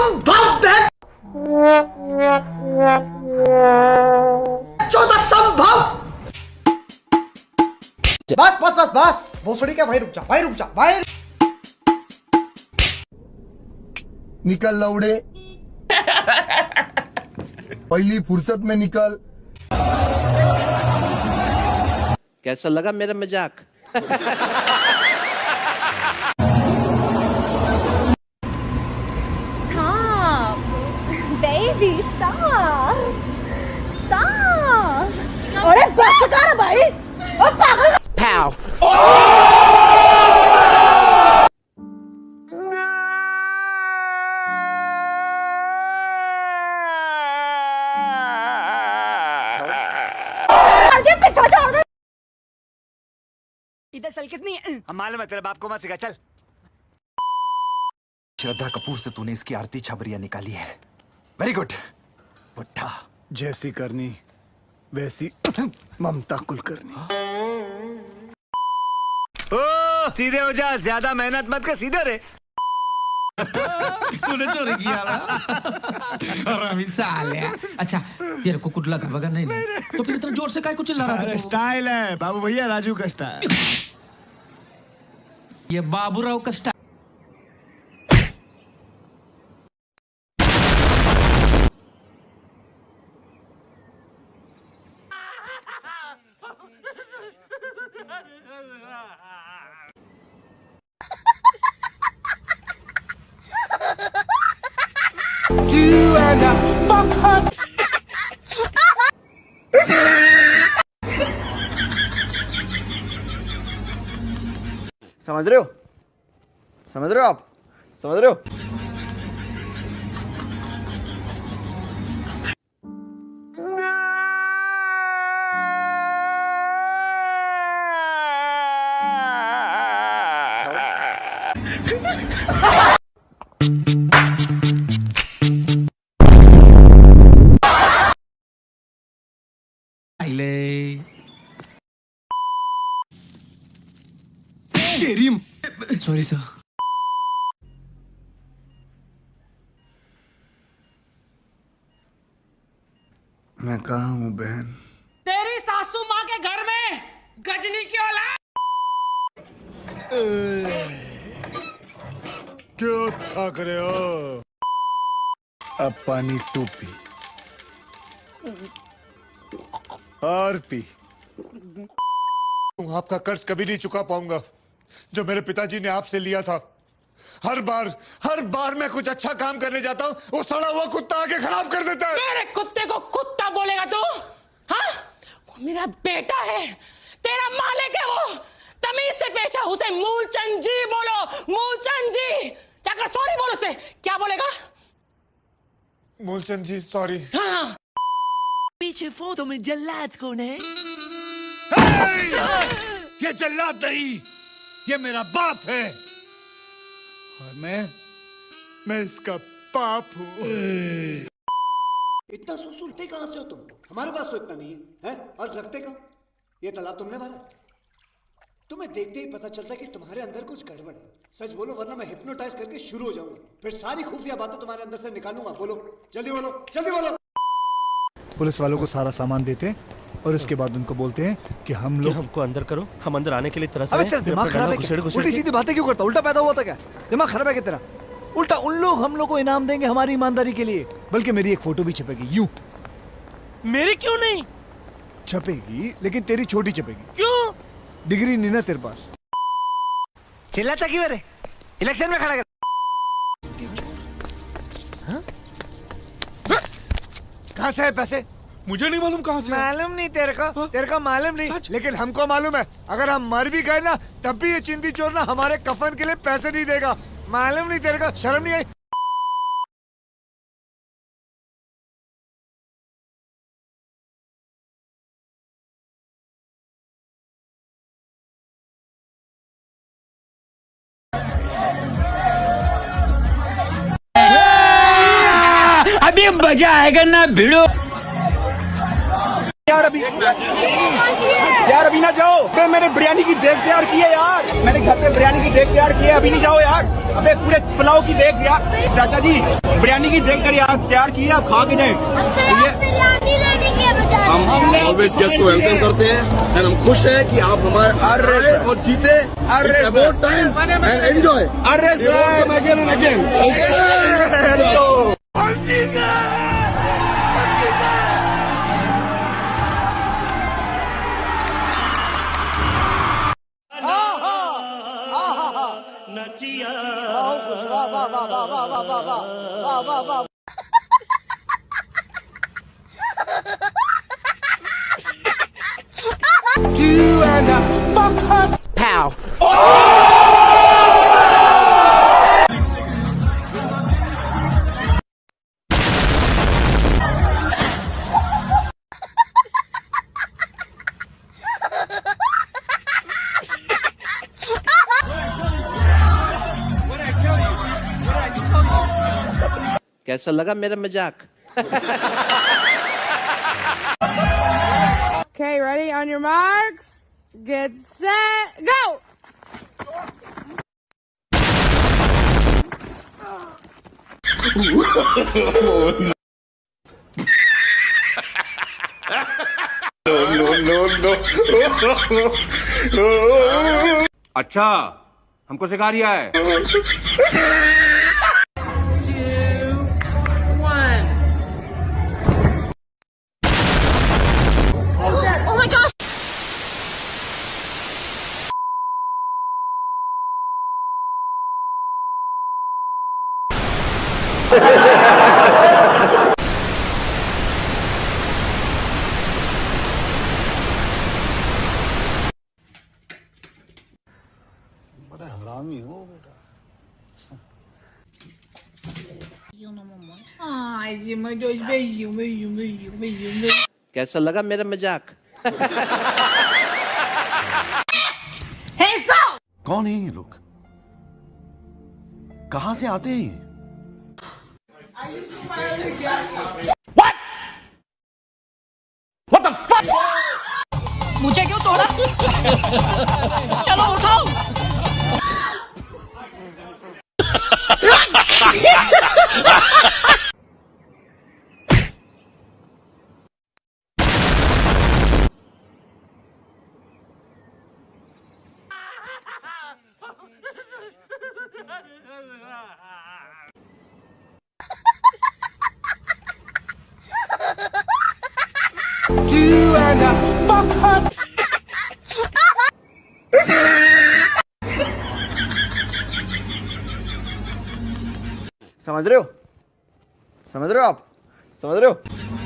असंभव है। असंभव। बस बस बस बस, भोसड़ी क्या, भाई रुक जा, भाई रुक जा, भाई निकल लौड़े, पहली फुर्सत में निकल। कैसा लगा मेरा मजाक? Stop, baby, stop, stop. अरे बस कर भाई, और पागल। Pow. इधर चल कितनी हम मालूम है तेरे बाप को मत सिखा चल। श्रद्धा कपूर से तूने इसकी आरती छबरिया निकाली है। वेरी गुड बुड्ढा। जैसी करनी वैसी ममता कुलकर्णी। ओ सीधे हो जा, ज्यादा मेहनत मत कर, सीधे रे। तूने चोरी किया ना? रवि साले। अच्छा तेरे को कुछ लगा वगा नहीं, तो फिर इतना जोर से काय को चिल्ला रहा था? स्टाइल है बाबू भैया, राजू का स्टाइल। ये बाबूराव का स्टाइल। समझ रहे हो, समझ रहे हो आप, समझ रहे हो? Sorry sir. मैं कहाँ हूँ बहन? तेरी सासू माँ के घर में गजनी की औलाद। क्यों थक रहे हो? अब पानी तू पी और पी। आपका कर्ज कभी नहीं चुका पाऊंगा जो मेरे पिताजी ने आपसे लिया था। हर बार मैं कुछ अच्छा काम करने जाता हूँ, वो सड़ा हुआ कुत्ता आके खराब कर देता है। मेरे कुत्ते को कुत्ता बोलेगा तू? हाँ, वो मेरा बेटा है, तेरा मालिक है वो। तमीज से पेश है, उसे मूलचंद जी बोलो, मूलचंद जी। जाकर सॉरी बोलो उसे। क्या बोलेगा? मूलचंद जी सॉरी। हाँ। पीछे फोटो में जल्लाद कौन है? ये जल्लाद नहीं, ये मेरा बाप है और मैं इसका बाप हूँ। इतना सुनते कहां से हो तुम? हमारे पास तो इतना नहीं है, हैं? और रखते कहां? ये तालाब तुमने भरा? तुम्हें देखते ही पता चलता है कि तुम्हारे अंदर कुछ गड़बड़ है। सच बोलो वरना मैं हिप्नोटाइज करके शुरू हो जाऊंगा, फिर सारी खुफिया बातें तुम्हारे अंदर से निकालूंगा। बोलो जल्दी, बोलो जल्दी बोलो। पुलिस वालों को सारा सामान देते हैं और उसके बाद उनको बोलते हैं कि हम लोग हमको अंदर करो, हम अंदर आने के लिए तरस रहे हैं। दिमाग खराब है क्या? उल्टी सीधी बातें क्यों करता? उल्टा पैदा हुआ था क्या? दिमाग खराब है कितना? उल्टा उन लोग हम लोग को इनाम देंगे हमारी ईमानदारी के लिए, बल्कि मेरी एक फोटो भी छपेगी यूं। मेरी क्यों नहीं छपेगी? लेकिन तेरी छोटी छपेगी। क्यों? डिग्री नहीं ना तेरे पास। चिल्लाता क्यों रे? इलेक्शन में खड़ा कर। कहाँ से है पैसे? मुझे नहीं मालूम कहाँ से। मालूम नहीं तेरे को मालूम नहीं, लेकिन हमको मालूम है। अगर हम मर भी गए ना तब भी ये चिंदी चोर ना हमारे कफन के लिए पैसे नहीं देगा। मालूम नहीं तेरे को? शर्म नहीं आई? अभी मजा आएगा ना भिड़ो। यार अभी यार अभी ना जाओ। अबे मैंने बिरयानी की देग तैयार की है यार, मैंने घर पे बिरयानी की देग तैयार की है, अभी नहीं जाओ यार। अबे पूरे पुलाव की देग यार, चाचा जी बिरयानी की देग तैयार की है, आप खा के जाए। हम ऑलवेज गेस्ट को वेलकम करते हैं एंड हम खुश हैं कि आप हमारे आए और जीते। About time and enjoy. Again and again. Pow. कैसा लगा मेरा मजाक? Okay, ready? On your marks, get set, go! अच्छा हमको सिखा रिया है। Oh my gosh! बड़ा हरामी हो बेटा। Ai, Zima, dois beijinhos, beijinho, beijinho, beijinho, beijinho. कैसा लगा मेरा मजाक? Hands up! कौन है ये लोग? कहां से आते हैं ये? What the fuck? मुझे क्यों तोड़ा? चलो उठाओ। समझ रहे हो? समझ रहे हो आप? समझ रहे हो?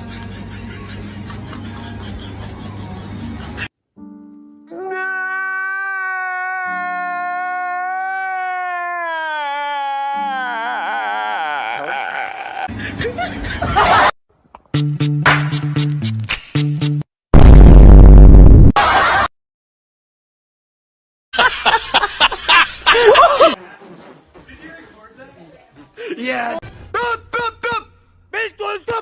Yeah. Tup. बिल्कुल तुप।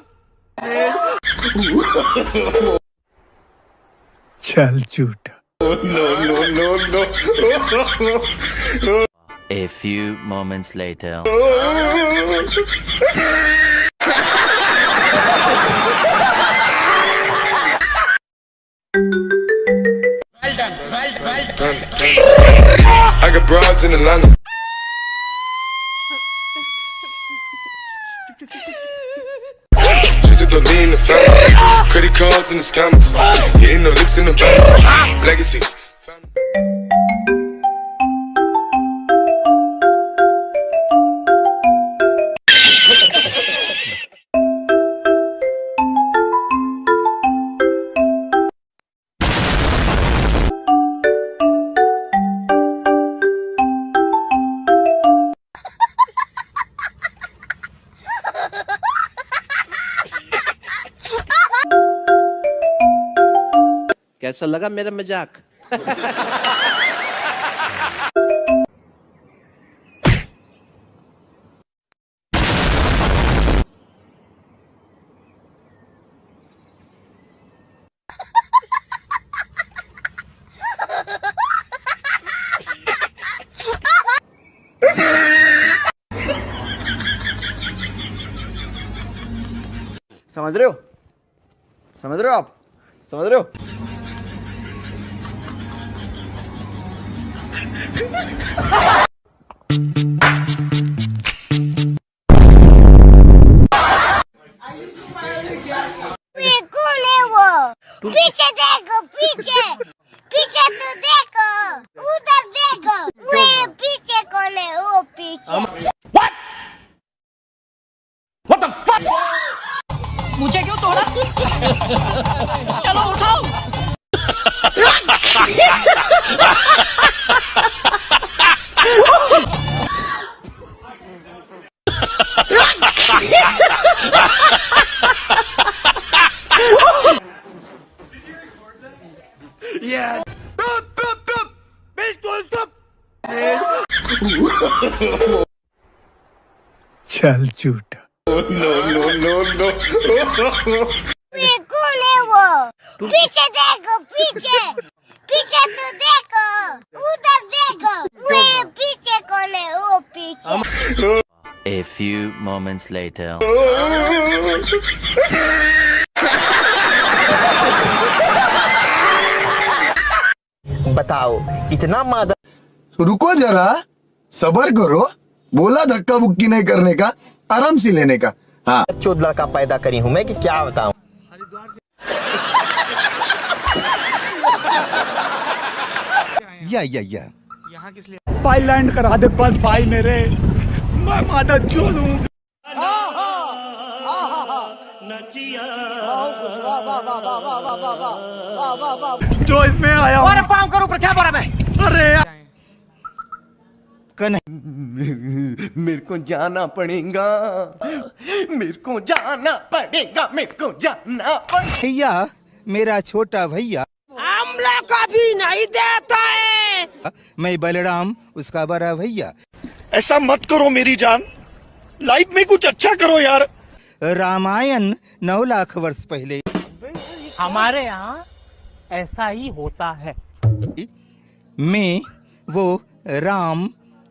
चल झूठा। No. A few moments later. Well done. I got broads in Atlanta. Just to lean the family. Credit cards in the scammers. Hitting the licks in the bank. Legacies. कैसा लगा मेरा मजाक? समझ रहे हो? समझ रहे हो आप? समझ रहे हो? कौन है वो? पीछे देखो, पीछे पीछे तो देखो, उधर देखो, वे पीछे कौन है? वो पीछे। What the fuck? मुझे क्यों तोड़ा? चलो उठाओ। Yeah. बिल्कुल चुप। चल झूठा। वे कौन है वो? पीछे देखो, पीछे पीछे तो देखो, उधर देखो, वे पीछे कौन है? वो पीछे। A few moments later. बताओ इतना मादा। रुको जरा, सबर करो। बोला धक्का बुक्की नहीं करने का, आराम से लेने का। हाँ, चोद लड़का पैदा करी हूँ मैं कि क्या बताऊं। या यहाँ किस लिए? भाई लैंड करा दे बस भाई मेरे, मैं मादा चोदूं। जो इसमें आया हूँ। अरे पाँव करो ऊपर, क्या बोला मैं? अरे मेरे को जाना पड़ेगा, मेरे को जाना पड़ेगा, मेरे को जाना पड़ेगा। भैया, मेरा छोटा भैया आमला कभी नहीं देता है। मैं बलराम, उसका बड़ा भैया। ऐसा मत करो मेरी जान, लाइफ में कुछ अच्छा करो यार। रामायण 9 लाख वर्ष पहले। हमारे यहाँ ऐसा ही होता है। मैं वो राम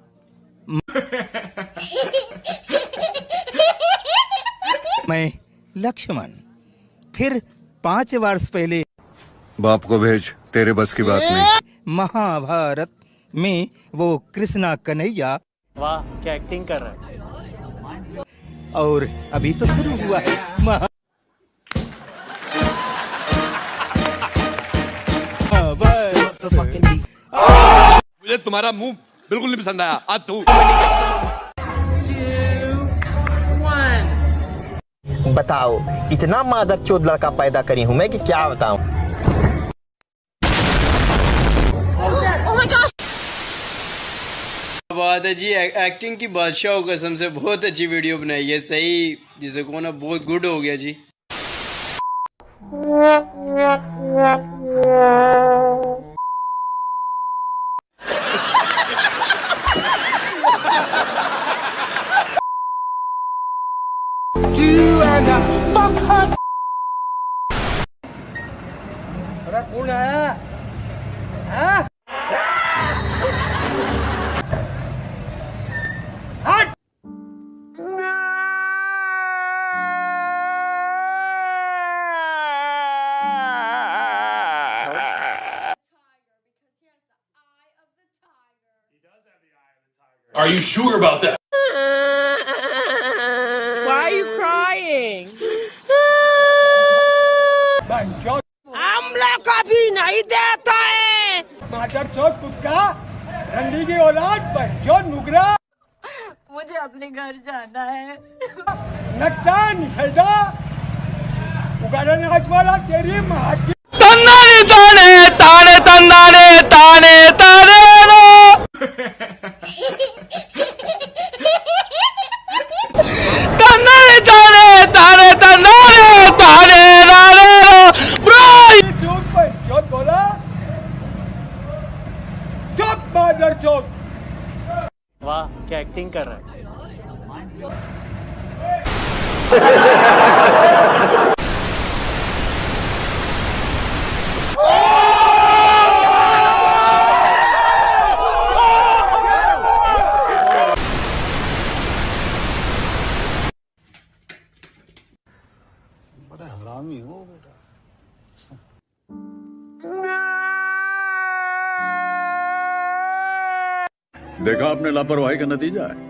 मैं लक्ष्मण, फिर 5 वर्ष पहले बाप को भेज, तेरे बस की बात नहीं। महाभारत में वो कृष्णा कन्हैया। वाह, क्या एक्टिंग कर रहा है। और अभी तो शुरू हुआ है मुझे तुम्हारा मुंह बिल्कुल नहीं पसंद आया। आज तू बताओ इतना मादर चोद लड़का पैदा करी हूँ मैं कि क्या बताऊं। बात है जी, एक्टिंग की बादशाह कसम से बहुत अच्छी वीडियो बनाई है। सही जिसे को ना बहुत गुड हो गया जी। अरे कौन आया? हाँ? Are you sure about that? Why are you crying? Amla कभी नहीं देता है। मादर चोद कुत्ता, रंडी की औलाद पर जो नुगरा। मुझे अपने घर जाना है। नक्ता निकल जा, उगाड़ा नाच वाला तेरी माँ की। तन्नाने ताने ताने तन्नाने ताने ताने रो। तन्नाने ताने ताने तन्नाने ताने ताने रो ब्रो। चोद पर चोद बोला, चुप मादर चोद। वाह, क्या एक्टिंग कर रहा है। बड़ा हरामी हो बेटा। देखा आपने लापरवाही का नतीजा है।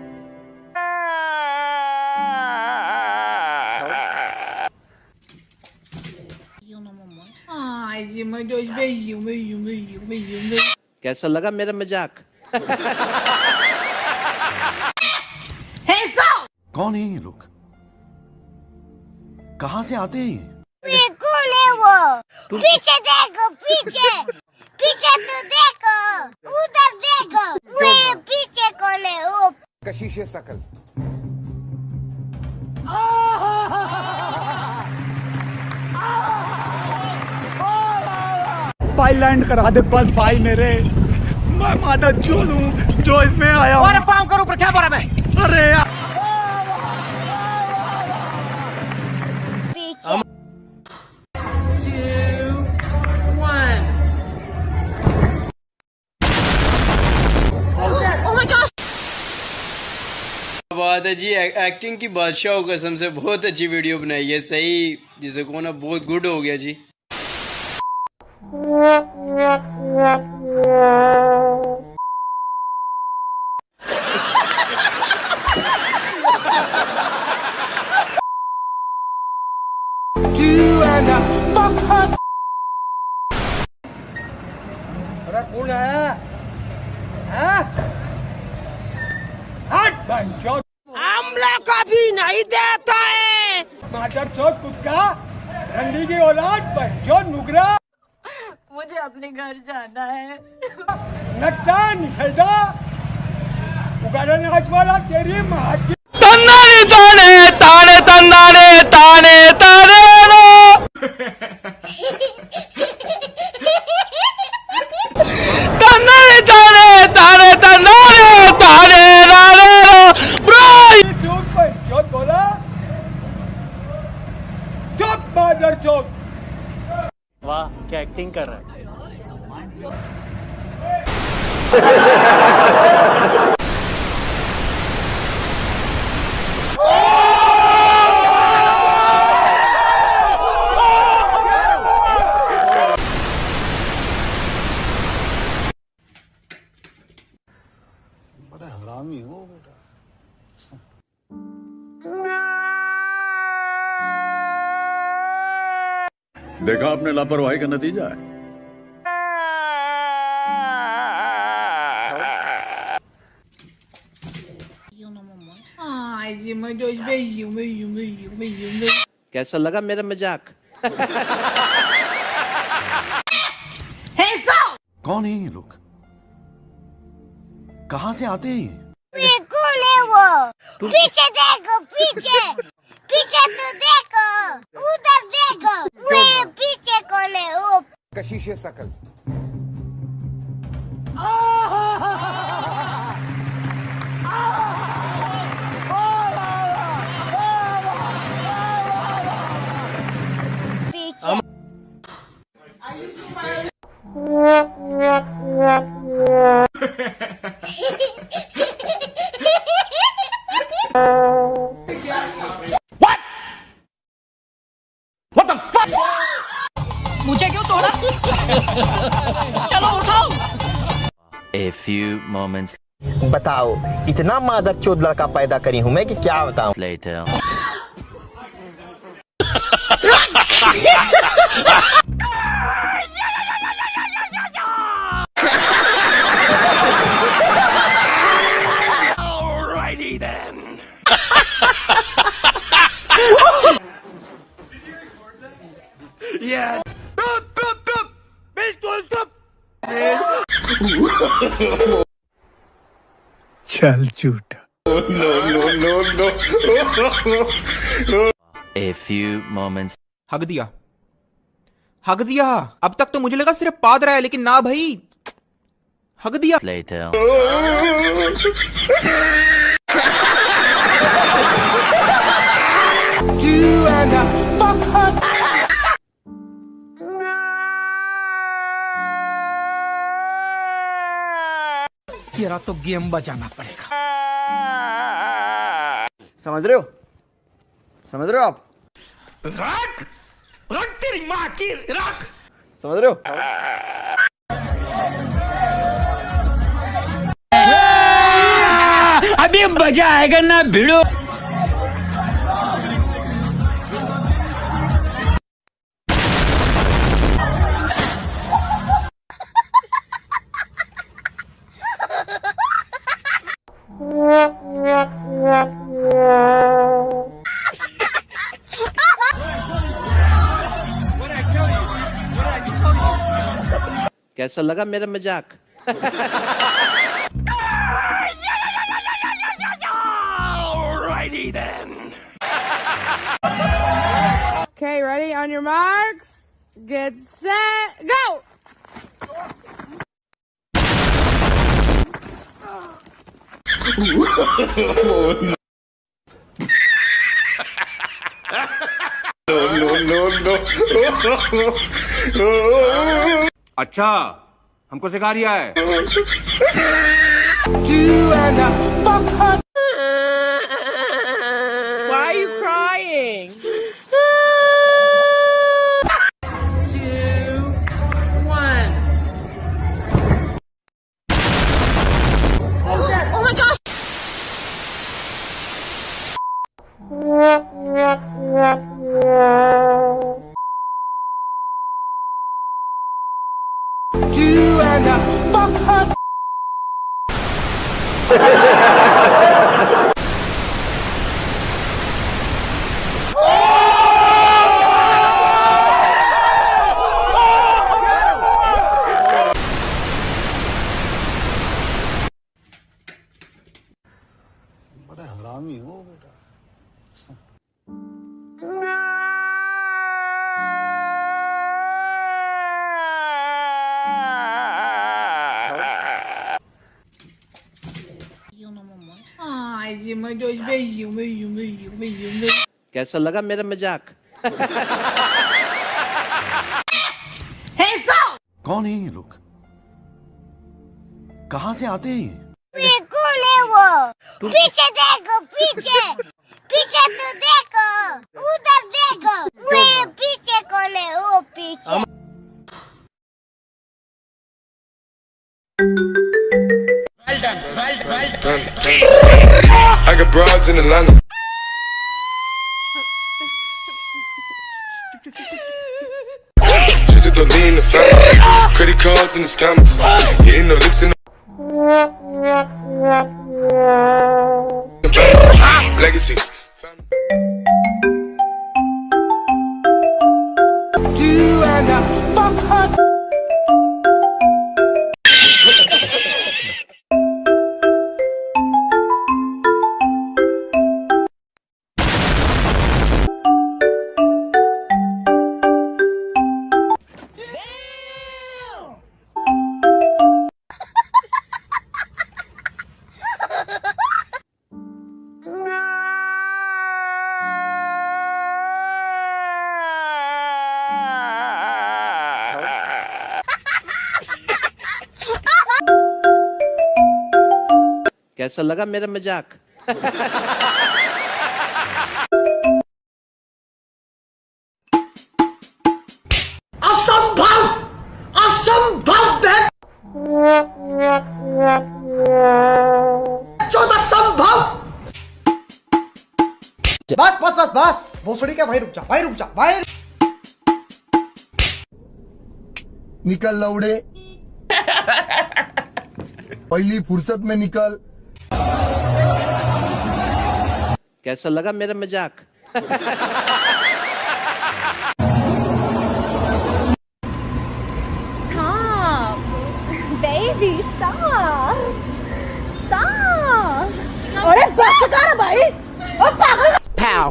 Ai, Zima, 2 beijinhos, beijinho, beijinho, beijinho, beijinho. कैसा लगा मेरा मजाक? कौन है ये लोग? कहाँ से आते हैं? ये कौन है वो? पीछे देखो, पीछे पीछे तो देखो, उधर देखो, वे पीछे कौन है वो? कशिश सकल। भाई लैंड करा दे बस भाई मेरे। मैं माता चोद हूँ जो इसमें आया हूँ। अरे पाम करो ऊपर, क्या बोला मैं? अरे यार पीछे बात है जी। एक्टिंग की बादशाह कसम से बहुत अच्छी वीडियो बनाई है, सही जिसे को ना बहुत गुड हो गया जी। अरे कौन है? हाँ? हट बंचो। हमला कभी नहीं देता है। मादर चोद कुत्ता, रंडी की औलाद बंचो नुगरा। मुझे अपने घर जाना है। नक्ता निखलदा, उगाड़ा नाच वाला तेरी माँ की। तन्नाने ताने ताने तन्नाने ताने ताने रो तन्नाने ताने ताने तन्नाने ताने ताने रो ब्रो। चोद बोला चुप मादर चोद। वाह क्या एक्टिंग कर रहा है। बड़ा हरामी हो बेटा। देखा आपने लापरवाही का नतीजा है। Ai, Zima, 2 beijinhos, beijinho, beijinho, beijinho, beijinho. कैसा लगा मेरा मजाक? कौन है ये लोग? कहाँ से आते हैं? ये कौन है वो? पीछे देखो, पीछे पीछे तो देखो, उधर देखो, वे पीछे कौन है वो? कशिश सकल। पीछे What the fuck? मुझे क्यों तोड़ा? चलो उठाओ। A few moments बताओ, इतना मादर चोद लड़का पैदा करी हूँ मैं कि क्या बताऊँ? later. Alrighty then. Yeah. चल झूठा। A few moments हग दिया, हग दिया। अब तक तो मुझे लगा सिर्फ पाद रहा है, लेकिन ना भाई, हग दिया। later. तेरा तो गेम बजाना पड़ेगा। समझ रहे हो? समझ रहे हो आप? रख रख तेरी माँ की रख। समझ रहे हो? अभी मजा आएगा ना भिड़ो। कैसा लगा मेरा मजाक? Alrighty then. Okay, ready? On your marks, get set, go! अच्छा, हमको सिखा रिया है। Why are you crying? 2, 1. Oh my gosh! बड़ा हरामी हो बेटा। Ai, Zima, 2 beijinhos. कैसा लगा मेरा मजाक? Hands up! कौन है ये लोग? कहाँ से आते हैं ये? ये कौन है वो? पीछे देखो, पीछे पीछे तो देखो, उधर देखो, वे पीछे कौन है? वो पीछे। Well done. I got broads in Atlanta. Just to lean the family. Credit cards in the scammers. Getting no licks in the legacies. कैसा लगा मेरा मजाक? असंभव, असंभव असंभव। बस बस बस बस, भोसड़ी क्या भाई, रुक जा भाई, रुक जा भाई। निकल लौड़े, पहली फुर्सत में निकल। कैसा लगा मेरा मजाक? Stop, baby, stop, stop. अरे बस कर भाई, ओ पागल। Pow.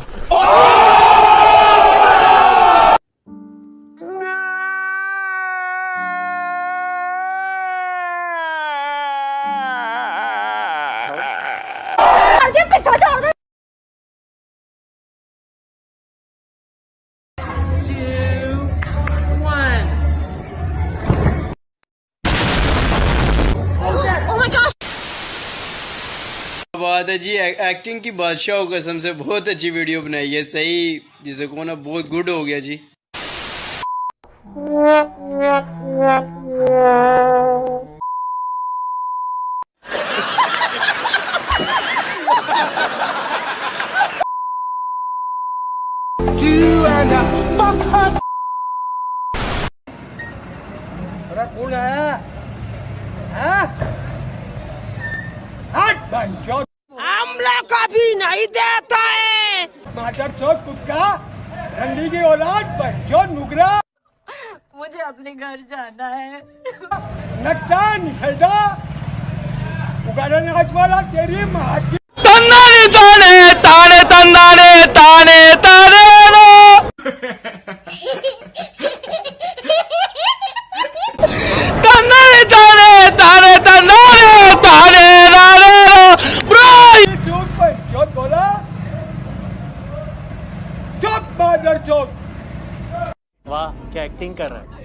बात है जी। एक्टिंग की बादशाह कसम से बहुत अच्छी वीडियो बनाई है, सही जिसे को ना बहुत गुड हो गया जी। अरे कौन है? हट बंचो। आमला कभी नहीं देता है। मादर चौक कुत्ता, रंडी की औलाद बंचो नुगरा। मुझे अपने घर जाना है। नक्ता निखलदा, उगाड़ा नाच वाला तेरी माँ की। तन्नाने ताने ताने तन्नाने ताने ताने रो तन्नाने ताने ताने तन्नाने ताने ताने रो ब्रो। चौक पर चौक बोला, चौक मादर चौक। वाह क्या एक्टिंग कर रहा है।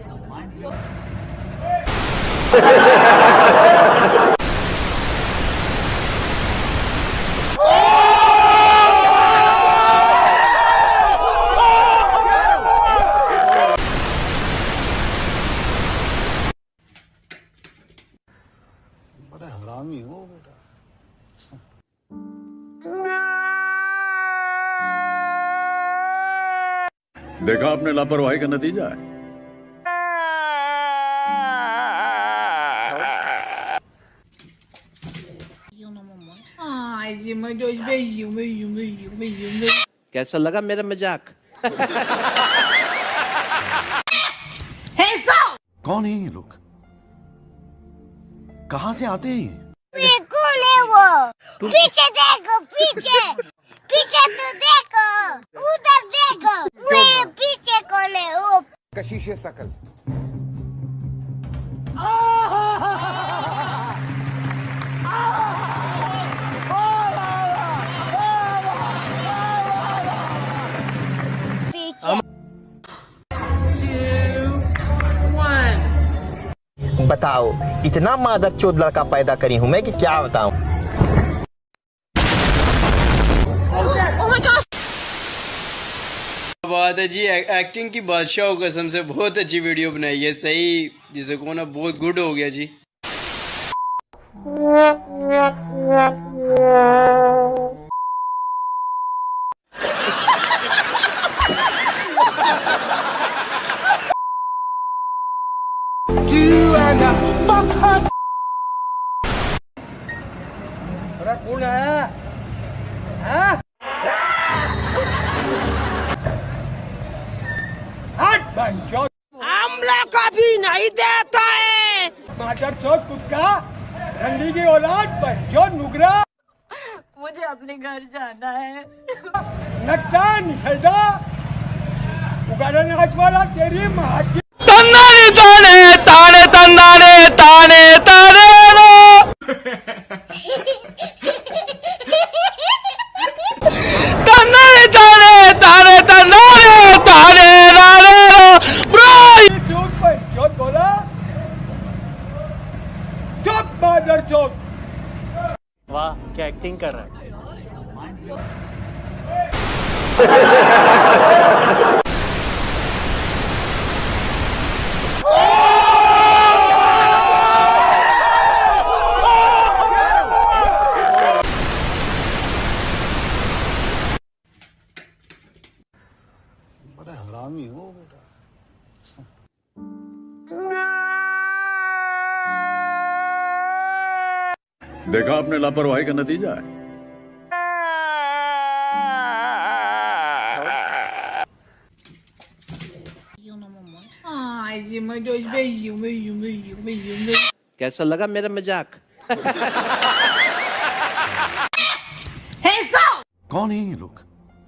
बड़ा हरामी हो बेटा। देखा आपने लापरवाही का नतीजा है। कैसा लगा मेरा मजाक? कौन है ये लोग? कहाँ से आते हैं? ये कौन है वो? पीछे देखो, पीछे पीछे तो देखो, उधर देखो, वो पीछे कौन है वो? कशीशे सकल। बताओ, इतना मादरचोद लड़का पैदा करी हूँ मैं कि क्या बताऊं। बात है जी, एक्टिंग की बादशाह हो कसम से बहुत अच्छी वीडियो बनाई है। सही जिसे को ना बहुत गुड हो गया जी। अरे कौन है? हट बंचो। आमला कभी नहीं देता है। मादर चौक कुत्ता, रंडी की औलाद बंचो नुगरा। मुझे अपने घर जाना है। नक्ता निखलदा, उगाड़ा नाच वाला तेरी माँ की। तन्नाने ताने ताने तन्नाने ताने ताने रो तन्नाने ताने ताने तन्नाने ताने ताने रो ब्रो। चौक पर चौक बोला, चौक मादर चौक। वाह क्या एक्टिंग कर रहा है। बड़ा हरामी हो बेटा। देखा आपने लापरवाही का नतीजा है। कैसा लगा मेरा मजाक? कौन है ये लोग?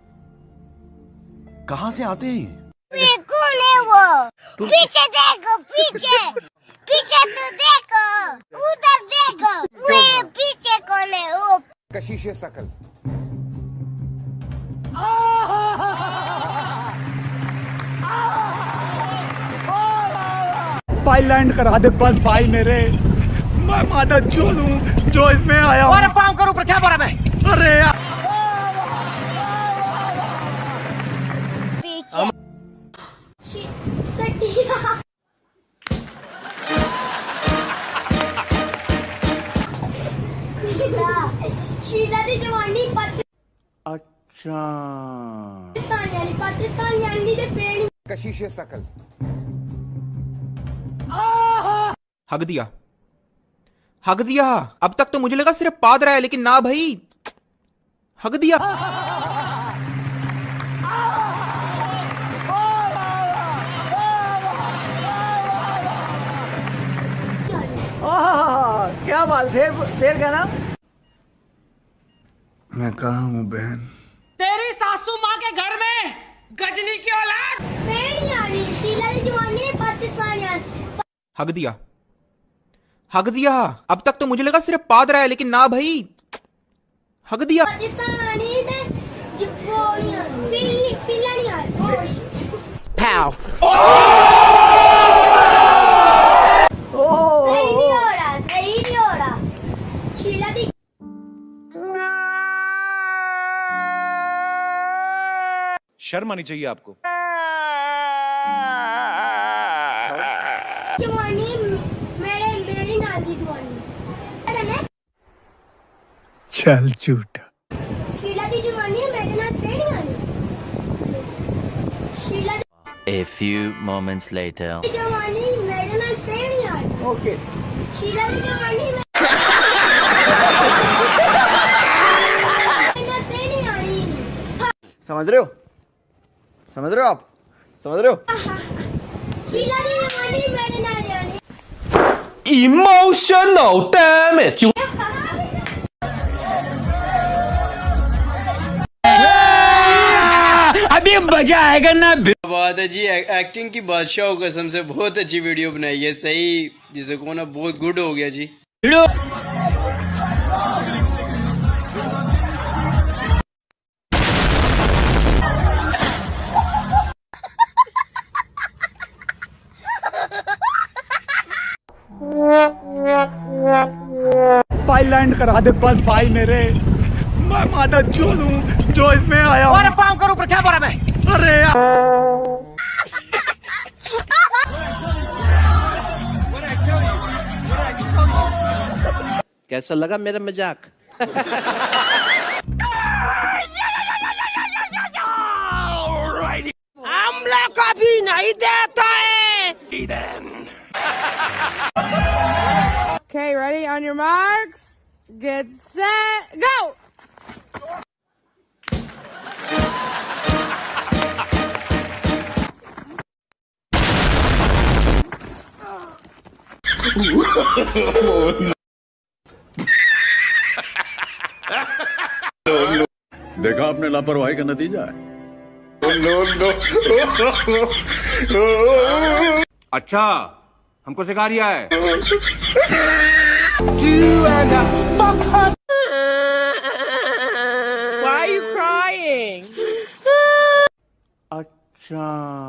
कहाँ से आते हैं? ये कौन है वो? पीछे देखो, पीछे पीछे तो देखो, उधर देखो, वो पीछे कौन है वो? कशीशे सकल। भाई लैंड करा दे बस भाई मेरे। मैं माता चोद हूँ जो इसमें आया हूँ। अरे पाँव करो ऊपर, क्या बोला मैं? अरे यार पीछे अच्छा पाकिस्तान कशिश शकल हक दिया हक दिया। अब तक तो मुझे लगा सिर्फ पाद रहा है, लेकिन ना भाई, हक दिया। क्या बात, फिर क्या ना? मैं कहाँ हूँ बहन? तेरी सासू माँ के घर में गजनी की औलाद। नहीं आ रही शीला की जवानी पाकिस्तान। हक दिया हक दिया। अब तक तो मुझे लगा सिर्फ पाद रहा है, लेकिन ना भाई, हक दिया। शर्म आनी चाहिए आपको। चल झूठा। शीला दी जवानी मेरे नाल फेर नहीं आनी। Sheila A few moments later. दी जवानी मेरे नाल फेर नहीं आनी। ओके। शीला दी जवानी में फेर नहीं आनी। समझ रहे हो? समझ रहे हो आप? समझ रहे हो? शीला दी जवानी मेरे नाल आनी। Emotional damage. अभी मजा आएगा ना। बात है जी, एक्टिंग की बादशाह हो कसम से बहुत अच्छी वीडियो बनाई है, सही जिसे को ना बहुत गुड हो गया जी। भाई लैंड करा दे बस भाई मेरे, मैं माता चोद हूँ जो इसमें आया हूँ। अरे पाँव करो ऊपर, क्या बोला मैं? अरे यार कैसा लगा मेरा मजाक? हमला कभी नहीं देता है। Okay, ready? On your marks, get set, go! देखा आपने लापरवाही का नतीजा है। अच्छा, हमको सिखा रिया है। Why are you crying? अच्छा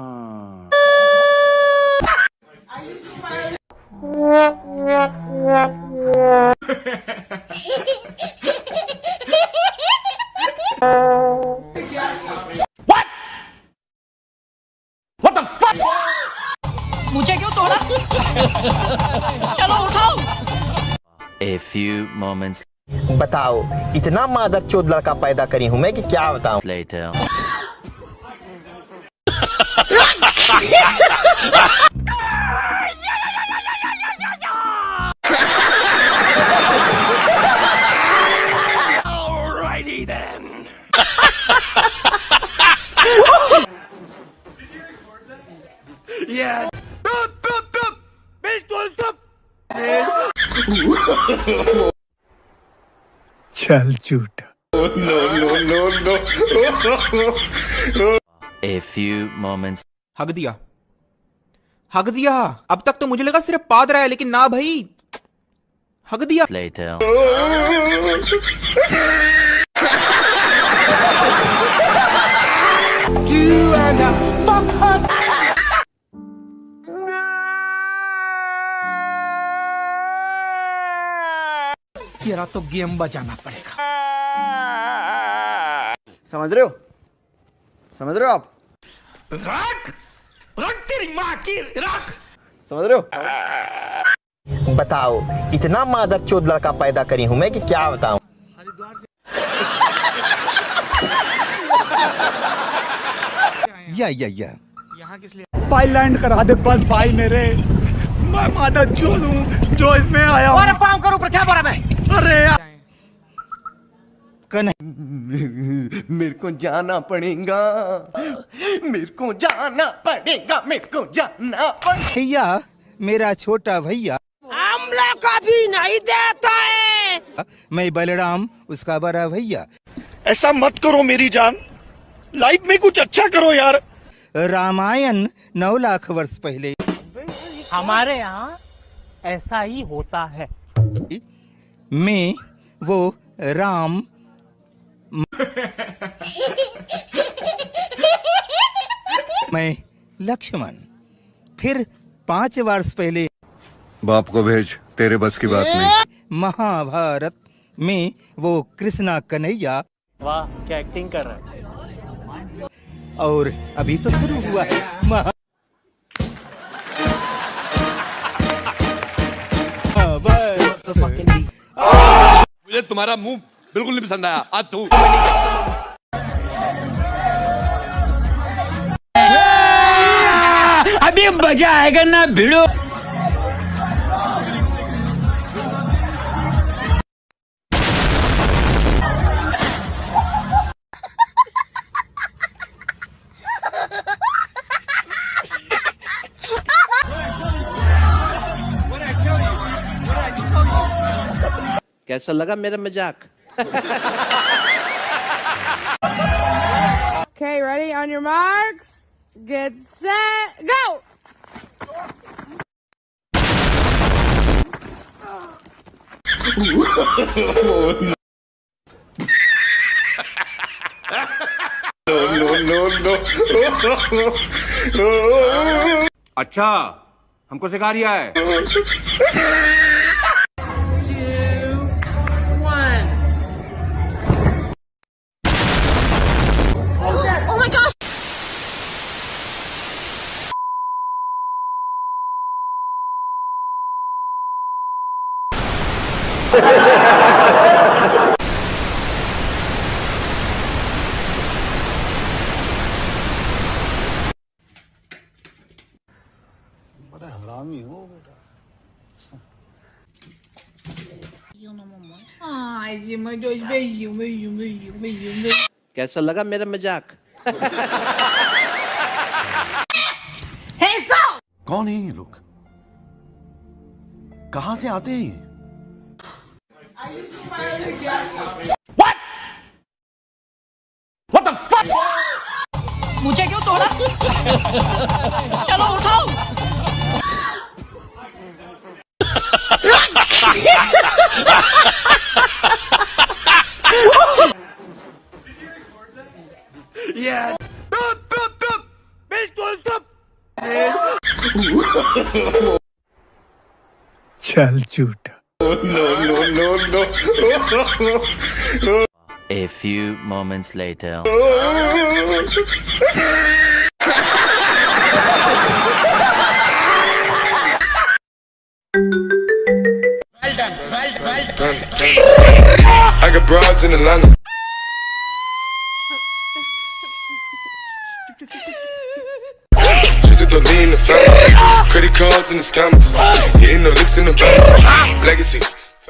What the fuck? मुझे क्यों तोड़ा? चलो उठाओ। A few moments बताओ, इतना मादर चोद लड़का पैदा करी हूँ मैं कि क्या बताऊं। later. Alrighty then. Yeah. चल झूठा। A few moments हक दिया हक दिया। अब तक तो मुझे लगा सिर्फ पाद रहा है, लेकिन ना भाई, हक दिया। later. तेरा तो गेम बजाना पड़ेगा। समझ रहे हो? समझ रहे हो आप? रख रख तेरी माँ की रख। समझ रहे हो? बताओ, इतना मादर चोद लड़का पैदा करी हूँ मैं कि क्या बताऊं। या यहाँ किस लिए? भाई लैंड करा दे बस भाई मेरे, मैं माता चोद हूँ जो इसमें आया हूँ। और पाँव करूँ पर क्या बोला मैं? अरे यार मेरे को जाना पड़ेगा, मेरे को जाना पड़ेगा, मेरे को जाना पड़ेगा। भैया, मेरा छोटा भैया आमला कभी नहीं देता है। मैं बलराम, उसका बड़ा भैया। ऐसा मत करो मेरी जान, लाइफ में कुछ अच्छा करो यार। रामायण 9 लाख वर्ष पहले। हमारे यहाँ ऐसा ही होता है। मैं वो राम मैं लक्ष्मण, फिर 5 वर्ष पहले बाप को भेज, तेरे बस की बात नहीं। महाभारत में वो कृष्णा कन्हैया। वाह क्या एक्टिंग कर रहा है। और अभी तो शुरू हुआ है मुझे तुम्हारा मुंह बिल्कुल नहीं पसंद आया। आज तू अभी मजा आएगा ना भिड़ो। कैसा लगा मेरा मजाक? Okay, ready? On your marks, get set, go! No. अच्छा, हमको सिखा रिया है। Oh my gosh! बड़ा हरामी हो बेटा। Ai, Zima, 2 beijinhos. कैसा लगा मेरा मजाक? कौन है ये लोग? कहां से आते हैं? What the fuck? मुझे क्यों तोड़ा? चलो उठाओ। Yeah. बिल्कुल चुप। चल झूठा। No. A few moments later. I got broads in Atlanta. She took the lean in the family. Credit cards in the scammers. Hitting the licks in the bank. Legacies.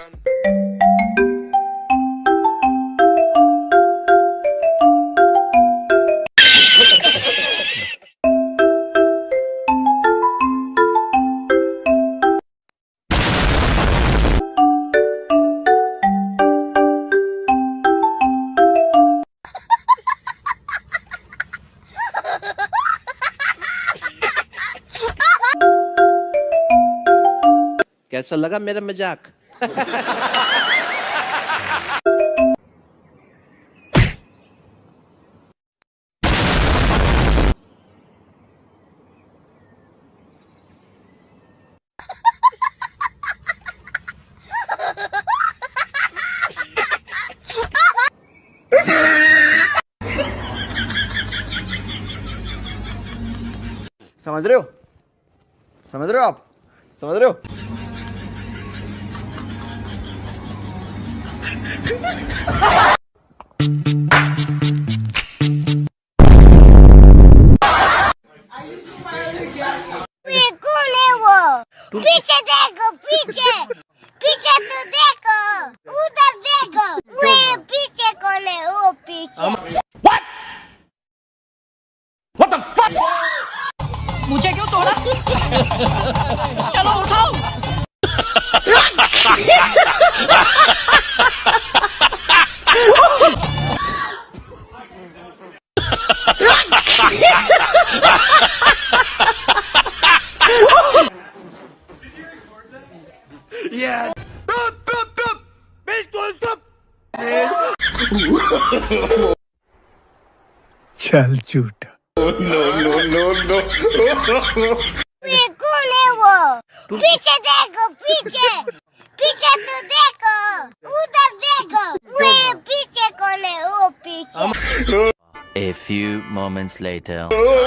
कैसा लगा मेरा मजाक? समझ रहे हो? समझ रहे हो आप? समझ रहे हो? पीछे देखो पीछे पीछे तो देखो उधर देखो वे पीछे कौन है वो पीछे What the fuck? मुझे क्यों तोड़ा? चलो उठाओ। Yeah. Stop. Bitch, don't stop. चल झूठा। No. वे कौन है वो? पीछे देखो पीछे पीछे तो देखो उधर देखो वे पीछे कौन है वो पीछे A few moments later.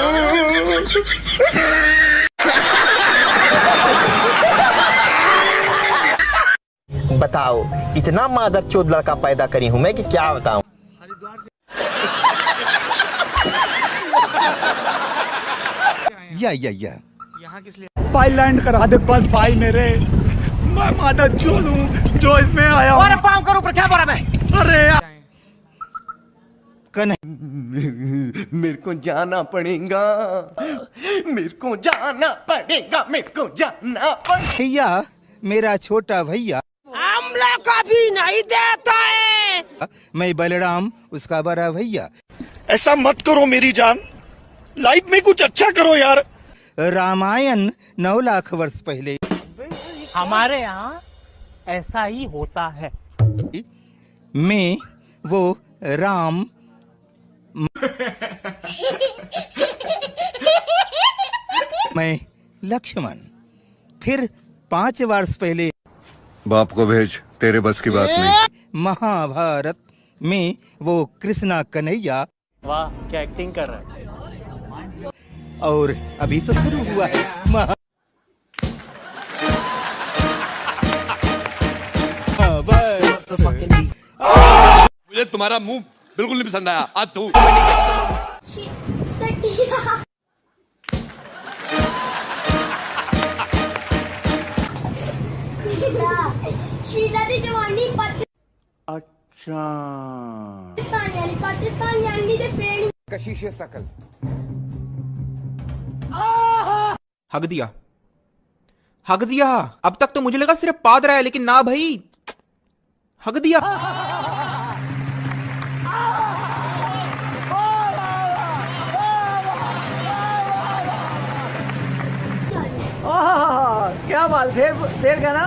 बताओ, इतना मादरचोद लड़का पैदा करी हूं मैं कि क्या बताऊं। या यहाँ किस लिए भाई लैंड करा दे बस भाई मेरे। मैं माता चोद हूँ जो इसमें आया हूँ। अरे पाँव करो ऊपर क्या बोला मैं? अरे मेरे को जाना पड़ेगा भैया, मेरा छोटा भैया आमला कभी नहीं देता है। मैं बलराम, उसका बड़ा भैया। ऐसा मत करो मेरी जान, लाइफ में कुछ अच्छा करो यार। रामायण 9 लाख वर्ष पहले। हमारे यहाँ ऐसा ही होता है। मैं वो राम मैं लक्ष्मण, फिर 5 वर्ष पहले बाप को भेज, तेरे बस की बात नहीं। महाभारत में वो कृष्णा कन्हैया। वाह क्या एक्टिंग कर रहा है। और अभी तो शुरू हुआ है मुझे तुम्हारा मुंह बिल्कुल नहीं पसंद आया। आज तू शीला दी जवानी अच्छा पाकिस्तान यानी दे फेणी कशिश सकल हक दिया। अब तक तो मुझे लगा सिर्फ पाद रहा है, लेकिन ना भाई, हक दिया। क्या बात देर का ना।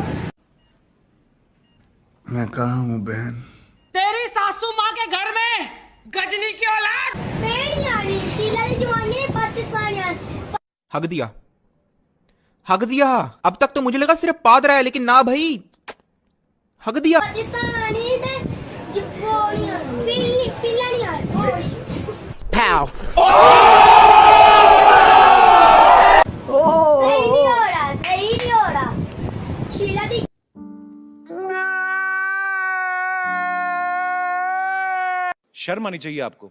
मैं कहाँ हूँ बहन? तेरी सासू माँ के घर में गजनी की औलाद। फेणी यानी शीला दी जवानी पाकिस्तान यानी हक दिया। अब तक तो मुझे लगा सिर्फ पाद रहा है, लेकिन ना भाई, हक दिया। पाकिस्तान यानी दे जिपोनिया फिलनी यार पाव सही नहीं हो रहा शीला दी शर्म आनी चाहिए आपको।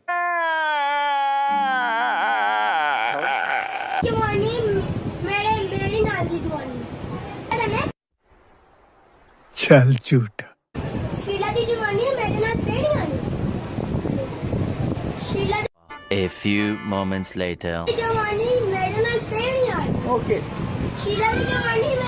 जवानी मेरी नानी जवानी चल झूठा। शीला दी जवानी मेरे नाल फेणी आनी Sheila A few moments later. दी जवानी मेरे नाल फेणी आनी ओके शीला दी जवानी मेरे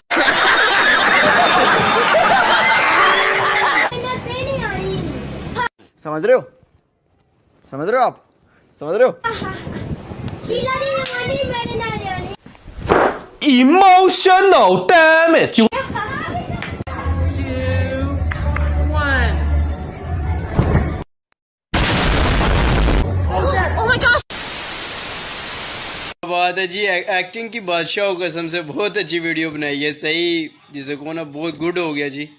नाल फेणी आनी समझ रहे हो आप? समझ रहे हो? शीला दी जवानी मेरे नाल आनी Emotional damage. बात है जी। एक्टिंग की बादशाह हो कसम से बहुत अच्छी वीडियो बनाई है। सही जिसे को ना बहुत गुड हो गया जी।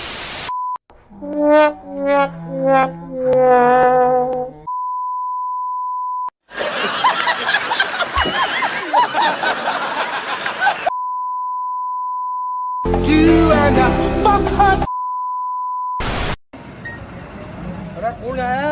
अरे कौन है?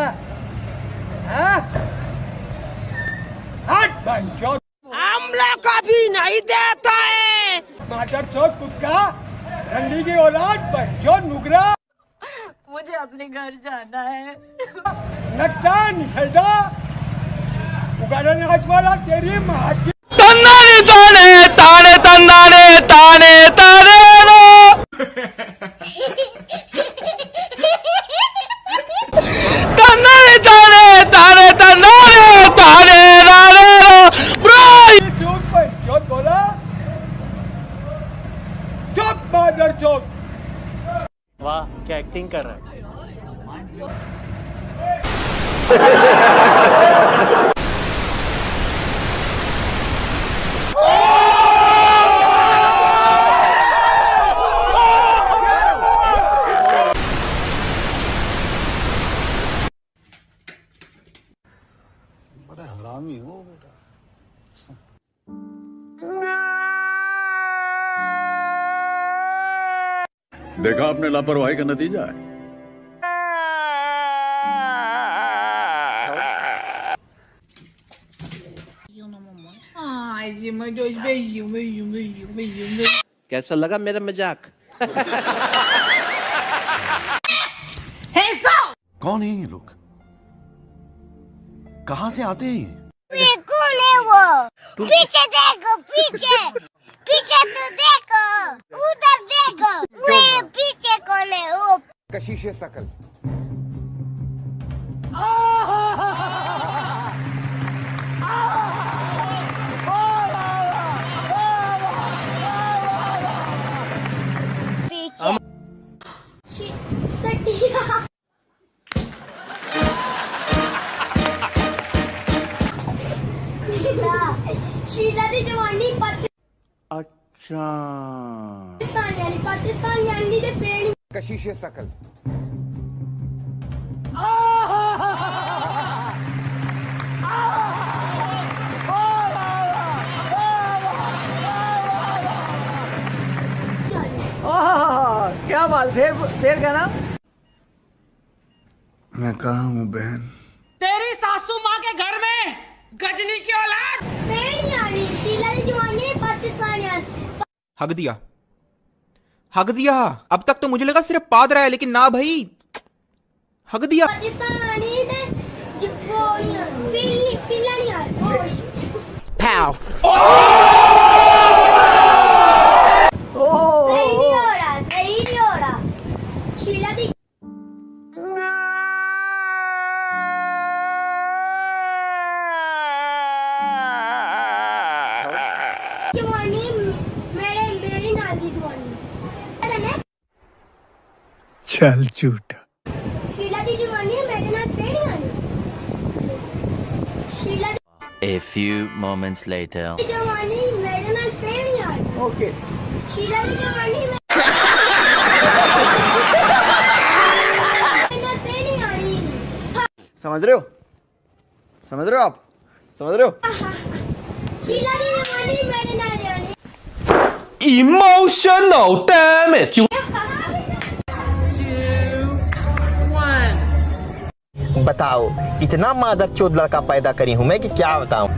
आमला कभी नहीं देता है। मादर चौक कुत्ता, रंडी की औलाद पर जो नुगरा। मुझे अपने घर जाना है। नक्का निखलदा, उगाड़ा नाच वाला तेरी माँ की। तन्नाने ताने ताने तन्नाने ताने ताने रो तन्नाने ताने ताने तन्नाने ताने ताने रो ब्रो चौक पर चौक बोला, चौक मादर चौक। वाह क्या एक्टिंग कर रहा है। बड़ा हरामी हो बेटा। देखा आपने लापरवाही का नतीजा है। Ai, Zima, dois beijinhos, beijinho, beijinho, beijinho, beijinho. कैसा लगा मेरा मजाक? कौन है ये लोग? कहाँ से आते हैं? ये कौन है वो? पीछे देखो, पीछे पीछे तो देखो, उधर देखो, वे पीछे कौन है वो? कशिश शकल। शीला दी जवानी अच्छा। पाकिस्तान यानी दे फेड़ कशिश शकल। क्या बात, फिर कहना। मैं कहाँ हूँ बहन? तेरी सासू माँ के घर में गजनी की औलाद। फेड़ यानी शीला दी जवानी पाकिस्तान यानी। हक दिया, हक दिया। अब तक तो मुझे लगा सिर्फ पाद रहा है, लेकिन ना भाई, हक दिया। पाकिस्तान यानी दे फिल्ला नहीं यार। पाव। सही नहीं हो रहा। शीला दी जवानी मेरी नानी जवानी। चल झूठा। शीला दी जवानी मेरे नाल फेड़ यानी। Sheila A few moments later. दी जवानी मेरे नाल फेड़ यानी। ओके। शीला दी जवानी में समझ रहे हो? समझ रहे हो आप? समझ रहे हो? शीला दी जवानी मेरे नाल यानी। Emotional damage. बताओ, इतना मादर चोद लड़का पैदा करी हूँ मैं कि क्या बताऊं।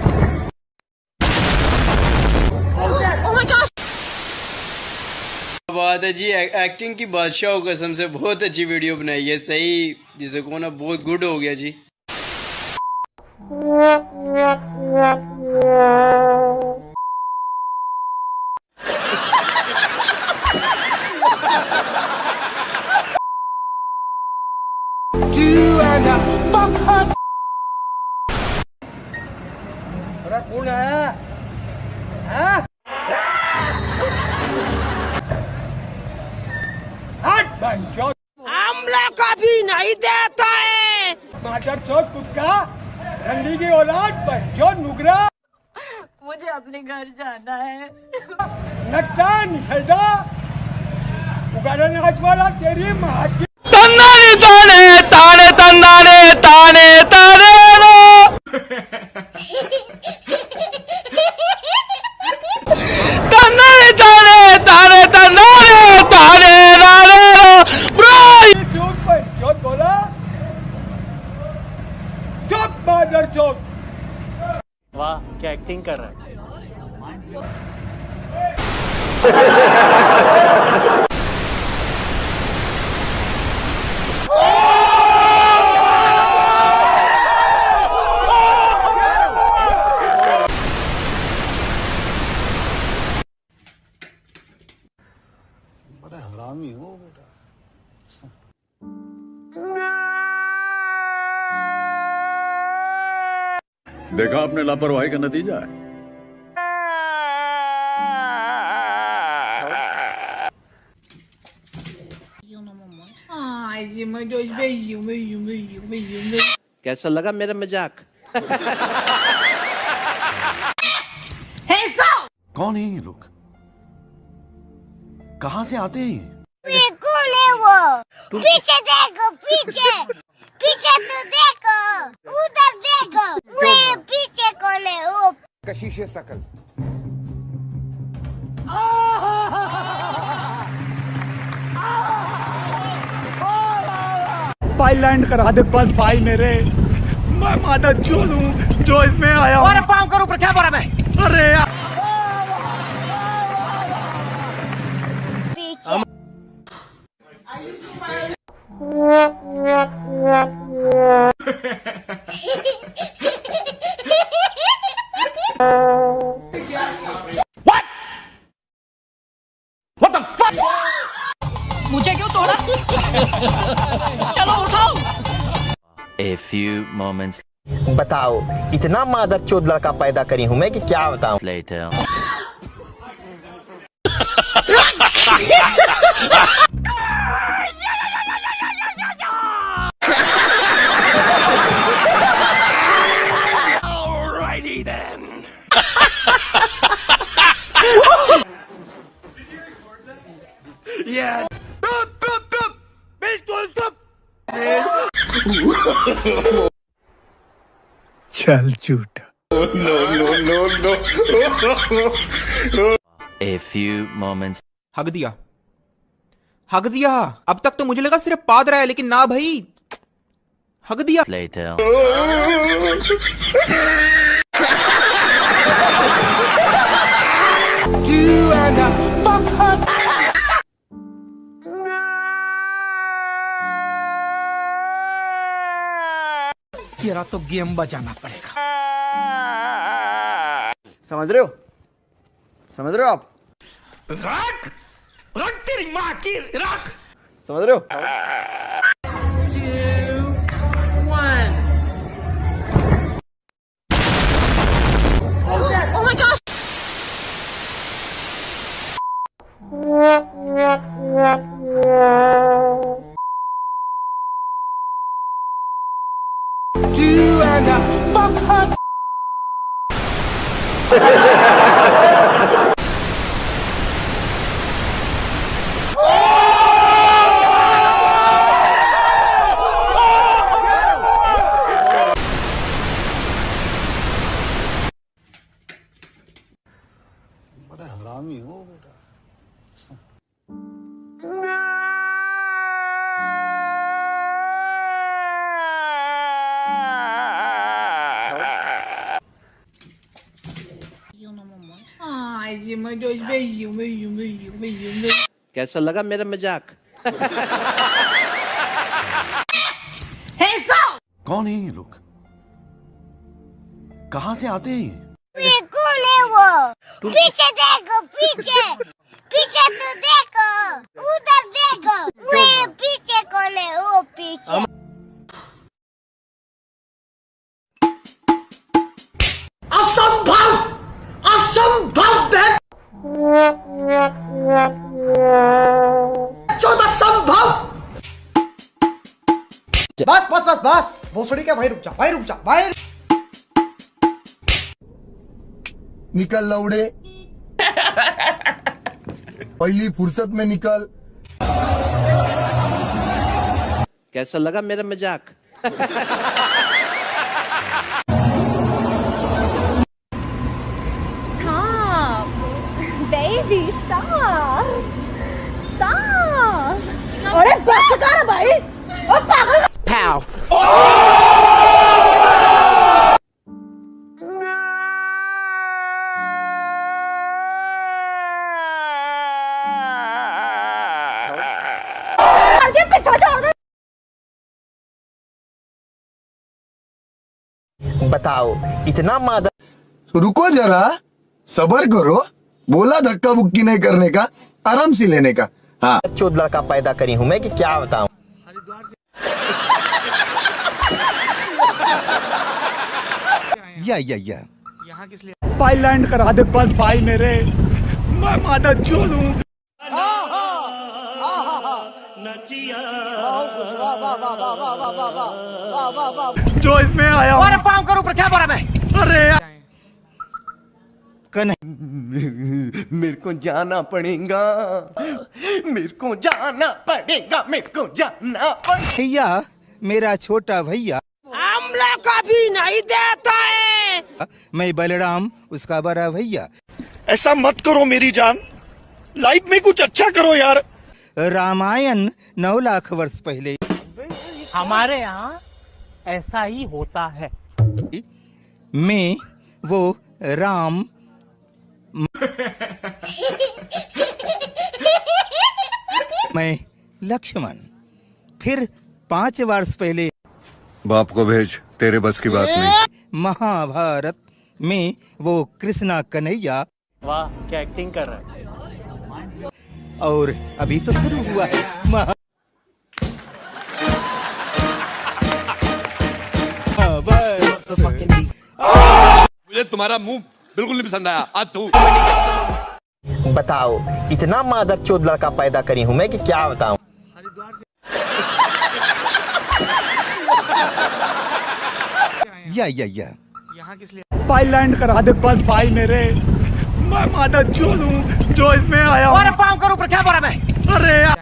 बात है जी, एक्टिंग की बादशाह कसम से बहुत अच्छी वीडियो बनाई है। सही जिसे को ना बहुत गुड हो गया जी। अरे कौन है? हाँ? हमला कभी नहीं देता है। मादर चौक कुत्ता, रंडी की औलाद पर जो नुगरा। मुझे अपने घर जाना है। नक्का निखलदा, उगाड़ा नाच वाला तेरी माँ की। तन्नाने ताने ताने तन्नाने ताने ताने रो तन्नाने ताने ताने तन्नाने ताने ताने रो ब्रो चौक पर चौक बोला, चौक मादर चौक। वाह क्या एक्टिंग कर रहा है। बड़ा हरामी हो बेटा। देखा आपने लापरवाही का नतीजा है। Ai, Zima, dois beijinhos, beijinho, beijinho, beijinho, beijinho. कैसा लगा मेरा मजाक? कौन है ये लोग? कहाँ से आते हैं ये? ये कौन है वो? पीछे देखो, पीछे पीछे तो देखो, उधर देखो, वो पीछे कौन है वो? कशिश सकल। भाई लैंड करा दे बस भाई मेरे, मैं माता चोद हूँ जो इसमें आया हूँ। अरे पाँव करो ऊपर, क्या बोला मैं? अरे यार पीछे What the fuck? मुझे क्यों तोड़ा? चलो उठाओ। A few moments बताओ, इतना मादर चोद लड़का पैदा करी हूँ मैं कि क्या बताऊं। later. Alrighty then. Yeah. Stop. Stop. चल झूठा। A few moments हग दिया, हग दिया। अब तक तो मुझे लगा सिर्फ पाद रहा है, लेकिन ना भाई, हग दिया। later. तेरा तो गेम बजाना पड़ेगा। समझ रहे हो? समझ रहे हो आप? रख तेरी माँ की रख। समझ रहे हो? 2, 1. Oh my gosh! बड़ा हरामी हो बेटा। Ai, Zima, dois beijinhos, beijinho, beijinho, beijinho, beijinho. कैसा लगा मेरा मजाक? कौन है ये लोग? कहाँ से आते हैं ये? ये कौन है वो? पीछे देखो, पीछे पीछे तो देखो, उधर देखो, वो पीछे कौन है वो? पीछे असंभव, असंभव है। चौदह संभव। बस भोसड़ी क्या, भाई रुक जा, भाई रुक जा, भाई। निकल लौड़े, पहली फुर्सत में निकल। कैसा लगा मेरा मजाक? Stop, baby, stop, stop. अरे बस कर भाई, ओ पागल। Pow. बताओ इतना मादर। रुको जरा, सबर करो। बोला धक्का बुक्की नहीं करने का, आराम से लेने का। हाँ, चौध लड़का पैदा करी हूं मैं कि क्या बताऊं। या यहाँ किस लिए पाई लैंड करा दे बस भाई मेरे, मैं माता चोद हूँ। जो इसमें आया हूँ। अरे पाँव करो, पर क्या बोला मैं? अरे मेरे को जाना पड़ेगा, मेरे को जाना पड़ेगा, मेरे को जाना पड़ेगा। भैया, मेरा छोटा भैया आमला कभी नहीं देता है। मैं बलराम, उसका बड़ा भैया। ऐसा मत करो मेरी जान, लाइफ में कुछ अच्छा करो यार। रामायण 9 लाख वर्ष पहले। हमारे यहाँ ऐसा ही होता है। मैं वो राम मैं लक्ष्मण, फिर 5 वर्ष पहले बाप को भेज, तेरे बस की बात नहीं। महाभारत में वो कृष्णा कन्हैया। वाह, क्या एक्टिंग कर रहा है। और अभी तो शुरू हुआ है। मुझे तुम्हारा मुंह बिल्कुल नहीं पसंद आया। आज तू बताओ इतना मादर चौध लड़का पैदा करी हूं मैं कि क्या बताऊं। या यहाँ किस लिए पाई लैंड करा दे बस भाई मेरे, मैं माता चोद हूँ जो इसमें आया हूँ। अरे पाँव करो, पर क्या बोला मैं? अरे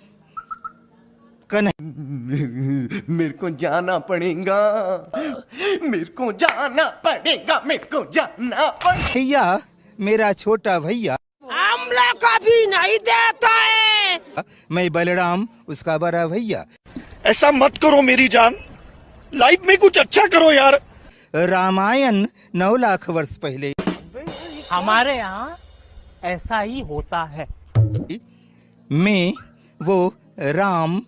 मेरे को जाना पड़ेगा, मेरे को जाना पड़ेगा, मेरे को जाना पड़ेगा। भैया, मेरा छोटा भैया आमला कभी नहीं देता है। मैं बलराम, उसका बड़ा भैया। ऐसा मत करो मेरी जान, लाइफ में कुछ अच्छा करो यार। रामायण 9 लाख वर्ष पहले। हमारे यहाँ ऐसा ही होता है। मैं वो राम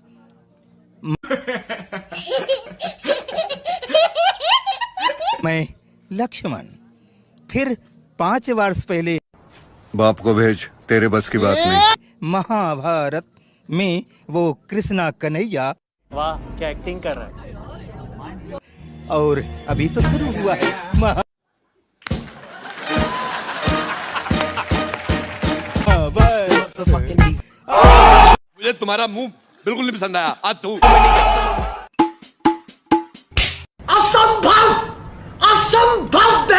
मैं लक्ष्मण, फिर 5 वर्ष पहले बाप को भेज, तेरे बस की बात नहीं। महाभारत में वो कृष्णा कन्हैया। वाह, क्या एक्टिंग कर रहा है। और अभी तो शुरू हुआ है। मुझे तुम्हारा मुंह बिल्कुल नहीं पसंद आया। आज तू असंभव, असंभव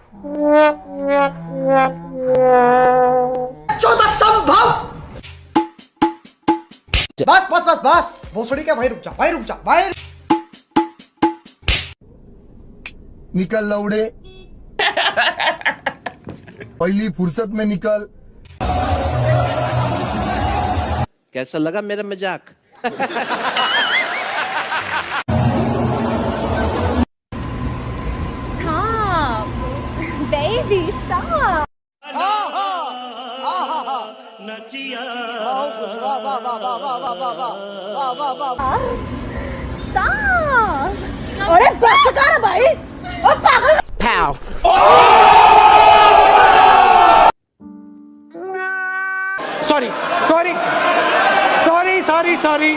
असंभव। बस बस बस बस, भोसड़ी क्या, भाई रुक जा, भाई रुक जा, भाई निकल लौड़े, पहली फुर्सत में निकल। कैसा लगा मेरा मजाक? Stop, baby, stop. Stop. अरे बस कर भाई, ओ पागल। Pow. Sorry sorry sorry sorry sorry.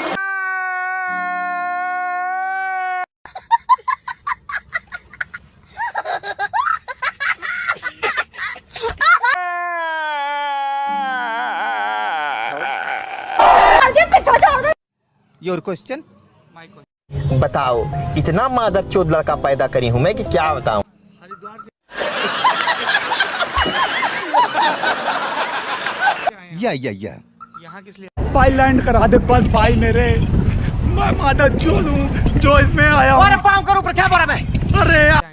Your question. बताओ इतना मादर चौध लड़का पैदा करी हूं मैं कि क्या बताऊं। या यहाँ किस लिए पाई लैंड करा दे बस भाई मेरे, मैं माता चोद हूँ जो इसमें आया हूँ। अरे पाँव करो, पर क्या बोला मैं? अरे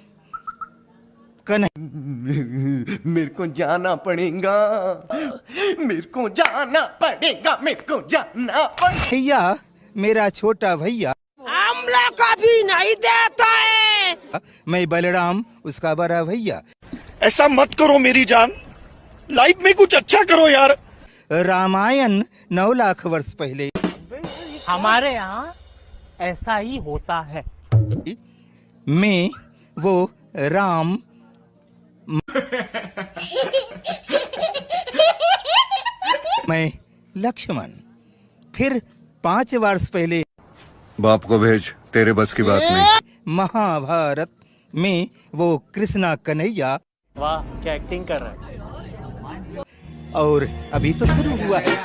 मेरे को जाना पड़ेगा, मेरे को जाना पड़ेगा, मेरे को जाना पड़ेगा। भैया, मेरा छोटा भैया आमला कभी नहीं देता है। मैं बलराम, उसका बड़ा भैया। ऐसा मत करो मेरी जान, लाइफ में कुछ अच्छा करो यार। रामायण 9 लाख वर्ष पहले। हमारे यहाँ ऐसा ही होता है। मैं वो राम मैं लक्ष्मण फिर 5 वर्ष पहले बाप को भेज, तेरे बस की बात नहीं। महाभारत में वो कृष्णा कन्हैया। वाह क्या एक्टिंग कर रहा है। और अभी तो शुरू हुआ है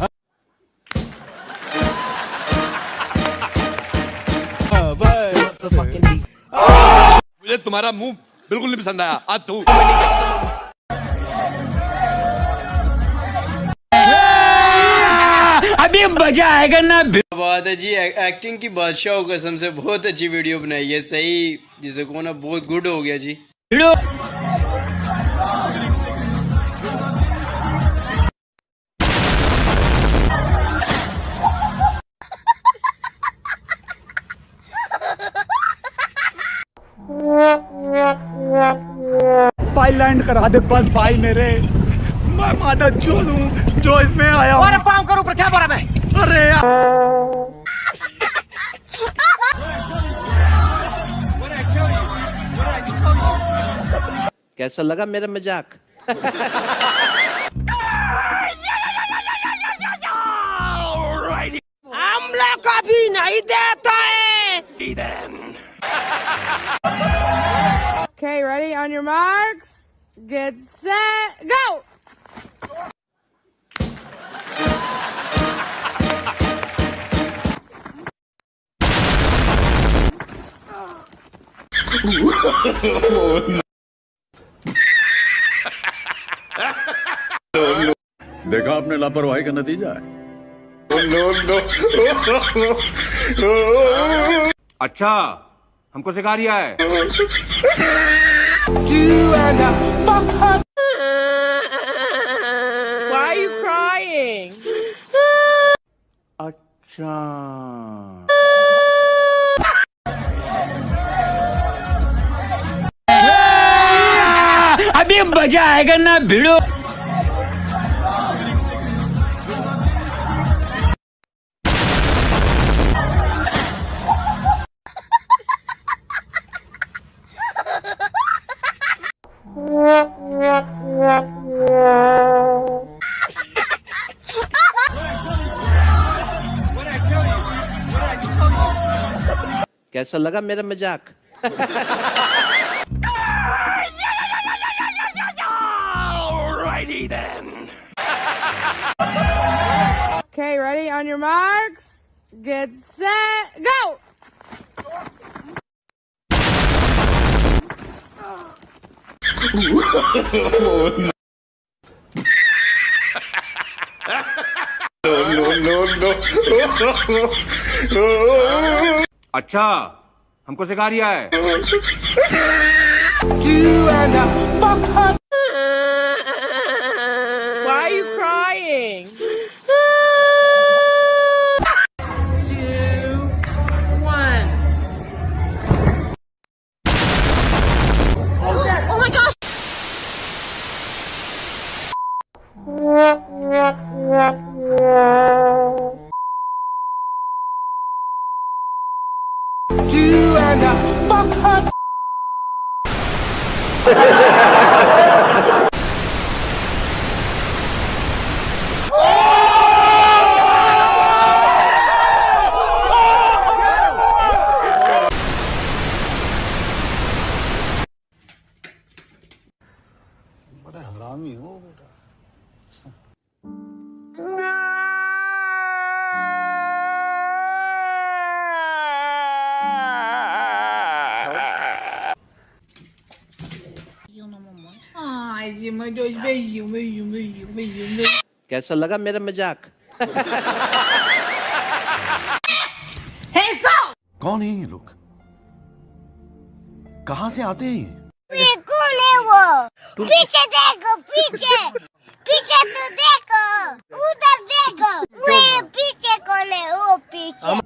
मुझे तुम्हारा मुंह बिल्कुल नहीं पसंद आया। आज तू अभी मजा आएगा ना। बात है जी, एक्टिंग की बादशाह कसम से बहुत अच्छी वीडियो बनाई है। सही जिसे को ना बहुत गुड हो गया जी। भाई लैंड करा दे बस भाई मेरे, मैं माता चोद हूँ जो इसमें आया हूँ। अरे पाँव करो ऊपर, क्या बोला मैं? अरे कैसा लगा मेरा मजाक? हमला कभी नहीं देता है। Okay, ready? On your marks, get set, go! देखा आपने लापरवाही का नतीजा है। अच्छा हमको सिखा रिया है। Why are you crying? अच्छा अभी मजा आएगा ना भिड़ो। कैसा लगा मेरा मजाक? Alrighty then. Okay, ready? On your marks, get set, go! अच्छा हमको सिखा रिया है। Why are you crying? 2, 1. Oh my gosh. बड़ा हरामी हो बेटा। Ai, Zima, 2 beijinhos, beijinho, beijinho, beijinho, beijinho. कैसा लगा मेरा मजाक? कौन है ये लोग? कहाँ से आते हैं? ये कौन है वो? पीछे देखो, पीछे पीछे तो देखो, उधर देखो, वो पीछे कौन है? वो पीछे।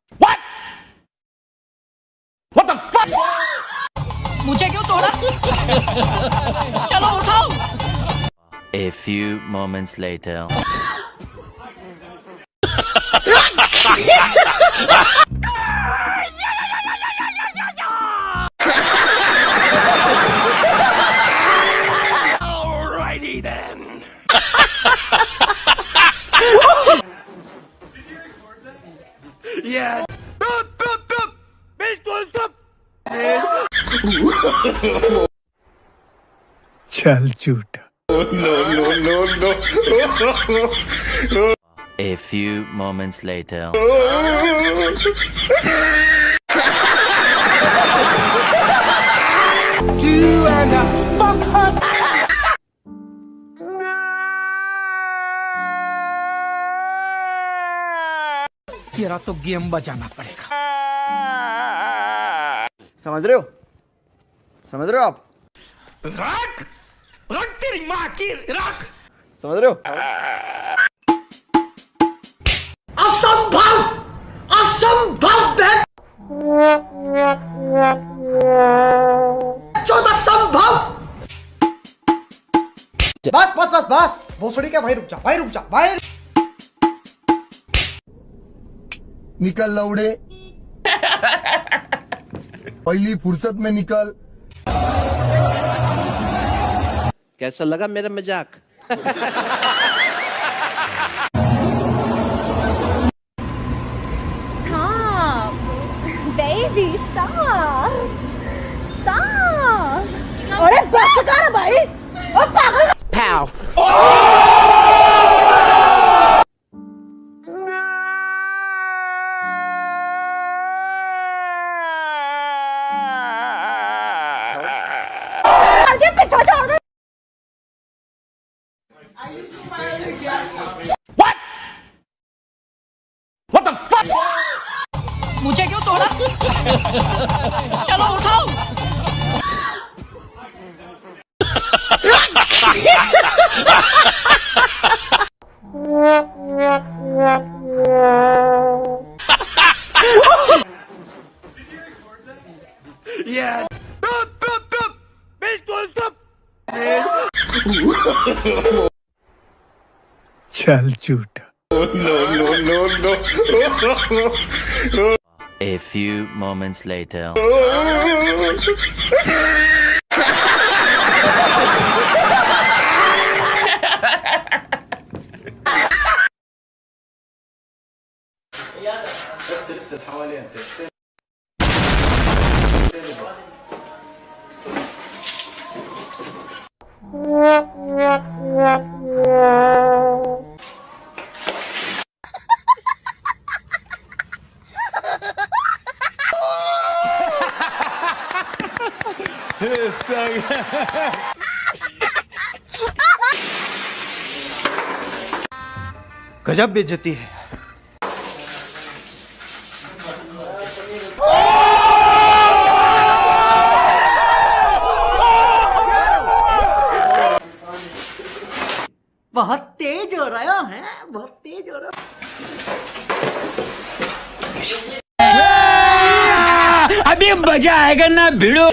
मुझे क्यों तोड़ा? चलो उठाओ। A few moments later. Alrighty then. Yeah. चल झूठा। No. A few moments later. तेरा तो गेम बजाना पड़ेगा। समझ रहे हो? समझ रहे हो आप? रख रख तेरी माँ की रख। समझ रहे हो? असंभव असंभव चौदह संभव। बस बस बस बस भोसड़ी क्या, भाई रुक जा, भाई रुक जा, भाई। निकल लौड़े, पहली फुर्सत में निकल। कैसा लगा मेरा मजाक? Stop. Baby, stop. Stop. अरे बस कर भाई, ओ पागल। Pow. आगे पीछे छोड़ दे। What? What the fuck? मुझे क्यों तोड़ा? चलो उठाओ। Yeah. चल झूठा। No. A few moments later. गजब बेइज्जती है। बहुत तेज हो रहा है, बहुत तेज हो रहा है। अभी मजा आएगा ना भिड़ो।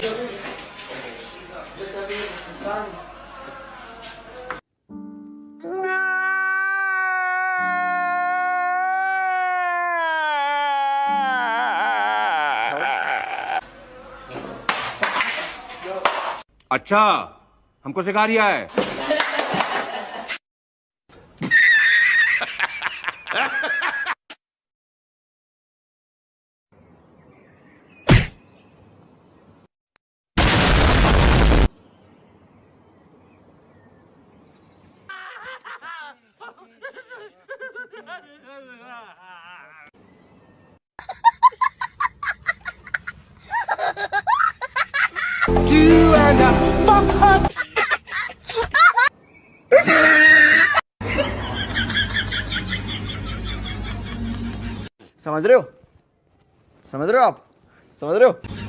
अच्छा, हमको सिखा रिया है। समझ रहे हो? समझ रहे हो आप? समझ रहे हो?